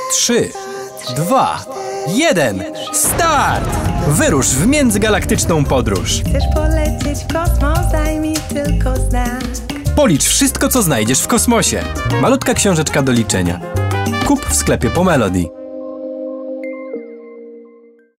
3, 2, 1, start! Wyrusz w międzygalaktyczną podróż. Chcesz polecieć w kosmos, daj mi tylko znak. Policz wszystko, co znajdziesz w kosmosie. Malutka książeczka do liczenia. Kup w sklepie po Melody.